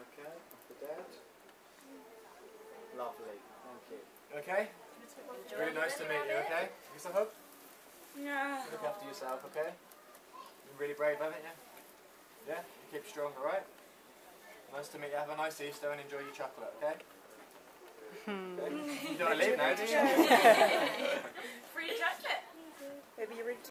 Okay, for Dad. Lovely, thank you. Okay? Really nice to meet you, okay? Give us a hug. Yeah. Look after yourself, okay? You're really brave, haven't you? Yeah? You keep strong, alright? Nice to meet you. Have a nice Easter and enjoy your chocolate, okay? Okay. You don't want to leave now, do you? Free chocolate. Maybe you're